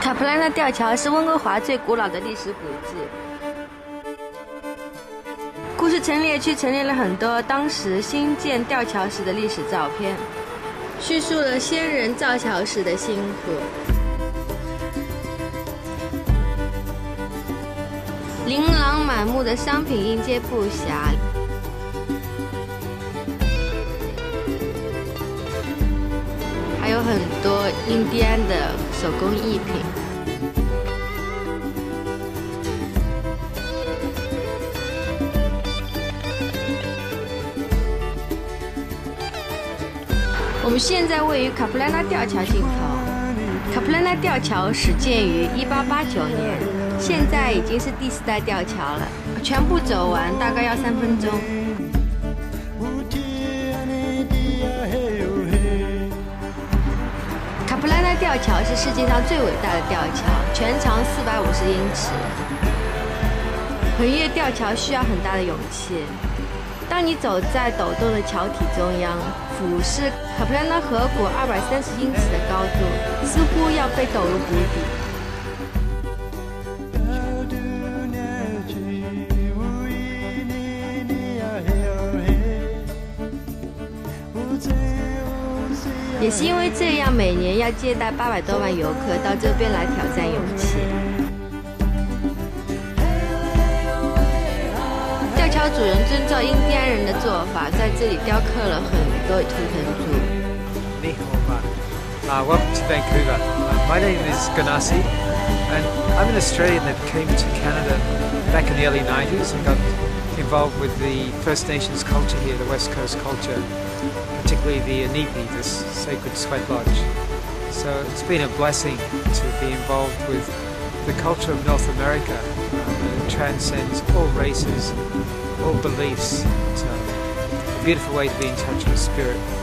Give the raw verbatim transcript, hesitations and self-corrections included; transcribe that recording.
卡普兰的吊桥是温哥华最古老的历史古迹。故事陈列区陈列了很多当时兴建吊桥时的历史照片，叙述了先人造桥时的辛苦。琳琅满目的商品迎接不暇。 还有很多印第安的手工艺品。我们现在位于卡普兰纳吊桥尽头。卡普兰纳吊桥始建于一八八九年，现在已经是第四代吊桥了，全部走完大概要三分钟。 卡普兰纳吊桥是世界上最伟大的吊桥，全长四百五十英尺。横越吊桥需要很大的勇气。当你走在抖动的桥体中央，俯视卡普兰纳河谷二百三十英尺的高度，似乎要被抖入谷底。也是因为这样，每年要接待八百多万游客到这边来挑战勇气。吊桥主人遵照印第安人的做法，在这里雕刻了很多图腾柱。 你好，uh, welcome to Vancouver. Uh, my name is Ganassi, and I'm an Australian that came to Canada back in the early nineties and got involved with the First Nations culture here, the West Coast culture. Particularly the Anipi, this sacred sweat lodge. So it's been a blessing to be involved with the culture of North America. Um, it transcends all races, all beliefs. It's a beautiful way to be in touch with spirit.